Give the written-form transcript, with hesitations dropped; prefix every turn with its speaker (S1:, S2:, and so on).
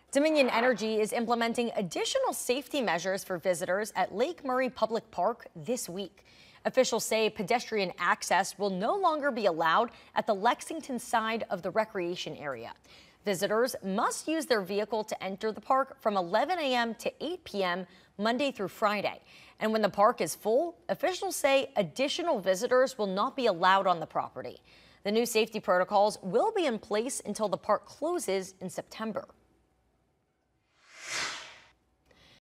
S1: Dominion Energy is implementing additional safety measures for visitors at Lake Murray Public Park this week. Officials say pedestrian access will no longer be allowed at the Lexington side of the recreation area. Visitors must use their vehicle to enter the park from 11 a.m. to 8 p.m. Monday through Friday. And when the park is full, officials say additional visitors will not be allowed on the property. The new safety protocols will be in place until the park closes in September.